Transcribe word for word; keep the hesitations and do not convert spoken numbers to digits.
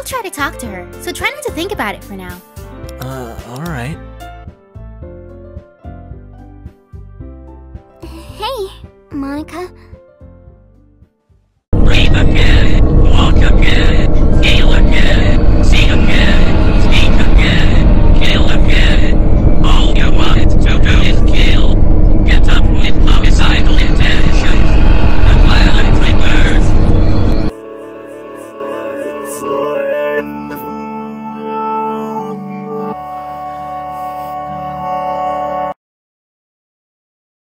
I'll try to talk to her, so try not to think about it for now. Uh, alright. Hey, Monika.